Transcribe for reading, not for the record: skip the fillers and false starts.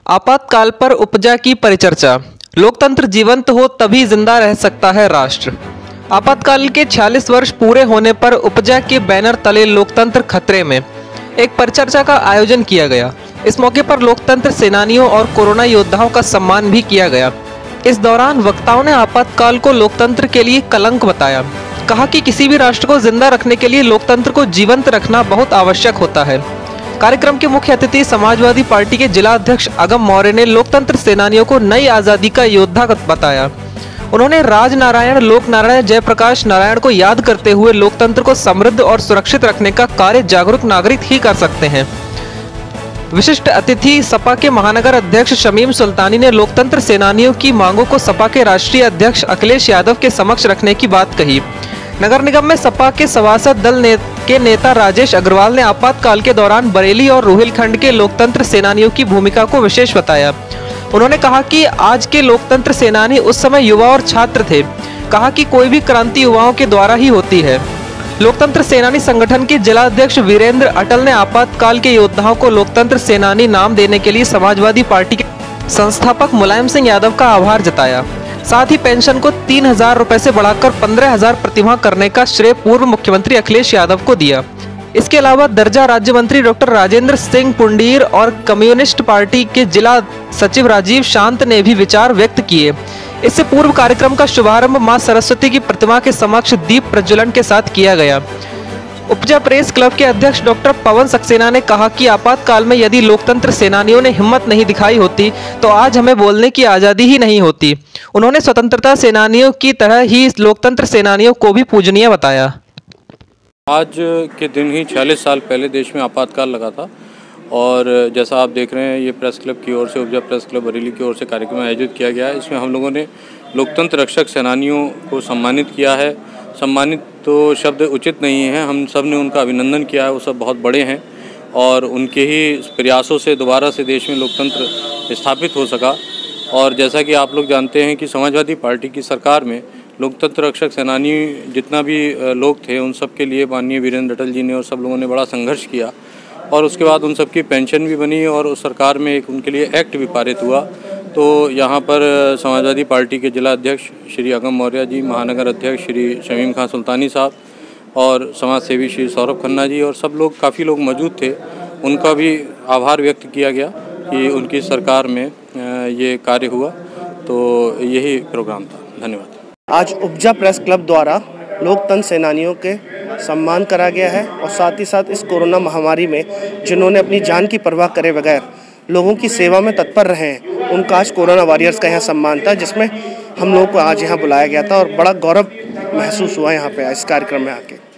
आपातकाल पर उपजा की परिचर्चा। लोकतंत्र जीवंत हो तभी जिंदा रह सकता है राष्ट्र। आपातकाल के 46 वर्ष पूरे होने पर उपजा के बैनर तले लोकतंत्र खतरे में एक परिचर्चा का आयोजन किया गया। इस मौके पर लोकतंत्र सेनानियों और कोरोना योद्धाओं का सम्मान भी किया गया। इस दौरान वक्ताओं ने आपातकाल को लोकतंत्र के लिए कलंक बताया। कहा कि किसी भी राष्ट्र को जिंदा रखने के लिए लोकतंत्र को जीवंत रखना बहुत आवश्यक होता है। कार्यक्रम के मुख्य अतिथि समाजवादी पार्टी के जिला अध्यक्ष अगम मौर्य ने लोकतंत्र सेनानियों को नई आजादी का योद्धा बताया। उन्होंने राजनारायण लोकनारायण जयप्रकाश नारायण को याद करते हुए लोकतंत्र को समृद्ध और सुरक्षित रखने का कार्य जागरूक नागरिक ही कर सकते हैं। विशिष्ट अतिथि सपा के महानगर अध्यक्ष शमीम सुल्तानी ने लोकतंत्र सेनानियों की मांगों को सपा के राष्ट्रीय अध्यक्ष अखिलेश यादव के समक्ष रखने की बात कही। नगर निगम में सपा के सभासद दल के नेता राजेश अग्रवाल ने आपातकाल के दौरान बरेली और रोहिलखंड के लोकतंत्र सेनानियों की भूमिका को विशेष बताया। उन्होंने कहा कि आज के लोकतंत्र सेनानी उस समय युवा और छात्र थे। कहा कि कोई भी क्रांति युवाओं के द्वारा ही होती है। लोकतंत्र सेनानी संगठन के जिला अध्यक्ष वीरेंद्र अटल ने आपातकाल के योद्धाओं को लोकतंत्र सेनानी नाम देने के लिए समाजवादी पार्टी के संस्थापक मुलायम सिंह यादव का आभार जताया। साथ ही पेंशन को 3,000 रुपए से बढ़ाकर 15,000 प्रतिमाह करने का श्रेय पूर्व मुख्यमंत्री अखिलेश यादव को दिया। इसके अलावा दर्जा राज्य मंत्री डॉक्टर राजेंद्र सिंह पुंडीर और कम्युनिस्ट पार्टी के जिला सचिव राजीव शांत ने भी विचार व्यक्त किए। इससे पूर्व कार्यक्रम का शुभारंभ मां सरस्वती की प्रतिमा के समक्ष दीप प्रज्वलन के साथ किया गया। उपजा प्रेस क्लब के अध्यक्ष डॉक्टर पवन सक्सेना ने कहा कि आपातकाल में यदि लोकतंत्र सेनानियों ने हिम्मत नहीं दिखाई होती तो आज हमें बोलने की आज़ादी ही नहीं होती। उन्होंने स्वतंत्रता सेनानियों की तरह ही लोकतंत्र सेनानियों को भी पूजनीय बताया। आज के दिन ही 46 साल पहले देश में आपातकाल लगा था और जैसा आप देख रहे हैं ये प्रेस क्लब की ओर से उपजा प्रेस क्लब बरेली की ओर से कार्यक्रम आयोजित किया गया है। इसमें हम लोगों ने लोकतंत्र रक्षक सेनानियों को सम्मानित किया है। सम्मानित तो शब्द उचित नहीं है, हम सब ने उनका अभिनंदन किया है। वो सब बहुत बड़े हैं और उनके ही प्रयासों से दोबारा से देश में लोकतंत्र स्थापित हो सका। और जैसा कि आप लोग जानते हैं कि समाजवादी पार्टी की सरकार में लोकतंत्र रक्षक सेनानी जितना भी लोग थे उन सब के लिए माननीय वीरेंद्र अटल जी ने और सब लोगों ने बड़ा संघर्ष किया और उसके बाद उन सबकी पेंशन भी बनी और उस सरकार में एक उनके लिए एक्ट भी पारित हुआ। तो यहाँ पर समाजवादी पार्टी के जिला अध्यक्ष श्री अगम मौर्य जी, महानगर अध्यक्ष श्री शमीम खां सुल्तानी साहब और समाज सेवी श्री सौरभ खन्ना जी और सब लोग काफ़ी लोग मौजूद थे। उनका भी आभार व्यक्त किया गया कि उनकी सरकार में ये कार्य हुआ। तो यही प्रोग्राम था। धन्यवाद। आज उपजा प्रेस क्लब द्वारा लोकतंत्र सेनानियों के सम्मान करा गया है और साथ ही साथ इस कोरोना महामारी में जिन्होंने अपनी जान की परवाह करे बगैर लोगों की सेवा में तत्पर रहे हैं उनका आज कोरोना वॉरियर्स का यहाँ सम्मान था, जिसमें हम लोगों को आज यहाँ बुलाया गया था और बड़ा गौरव महसूस हुआ यहाँ पे इस कार्यक्रम में आके।